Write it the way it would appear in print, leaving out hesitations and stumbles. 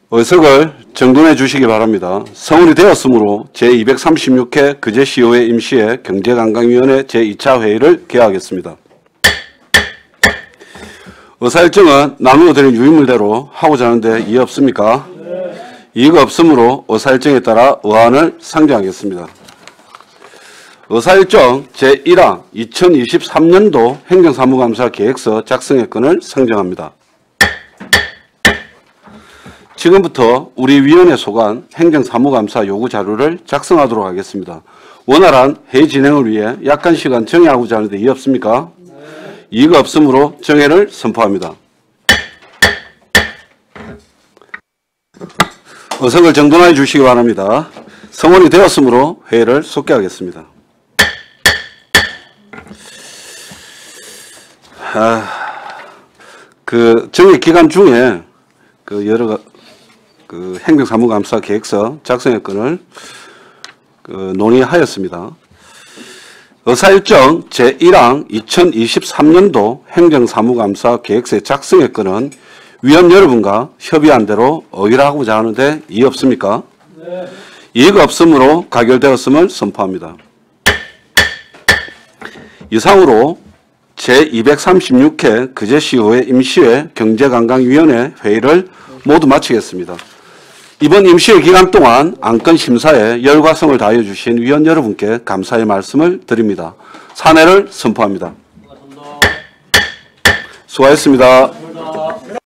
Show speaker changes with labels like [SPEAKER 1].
[SPEAKER 1] 의석을 정돈해 주시기 바랍니다. 성원이 되었으므로 제236회 그제시의회 임시회 경제관광위원회 제2차 회의를 개하겠습니다. 의사일정은 나누어 드린 유인물대로 하고자 하는데 이의 없습니까? 네. 이의가 없으므로 의사일정에 따라 의안을 상정하겠습니다. 의사일정 제1항 2023년도 행정사무감사 계획서 작성의 건을 상정합니다. 지금부터 우리 위원회 소관 행정사무감사 요구 자료를 작성하도록 하겠습니다. 원활한 회의 진행을 위해 약간 시간 정해하고자 하는데 이의 없습니까? 네. 이의가 없으므로 정회를 선포합니다. 의석을 정돈해 주시기 바랍니다. 성원이 되었으므로 회의를 속개하겠습니다. 정회 기간 중에 여러 행정사무감사 계획서 작성의 건을 논의하였습니다. 의사일정 제1항 2023년도 행정사무감사 계획서의 작성의 건은 위원 여러분과 협의한 대로 의결하고자 하는데 이의 없습니까? 네. 이의가 없으므로 가결되었음을 선포합니다. 이상으로 제236회 그제시의회 임시회 경제관광위원회 회의를 모두 마치겠습니다. 이번 임시회 기간 동안 안건 심사에 열과성을 다해 주신 위원 여러분께 감사의 말씀을 드립니다. 사내를 선포합니다. 수고하셨습니다.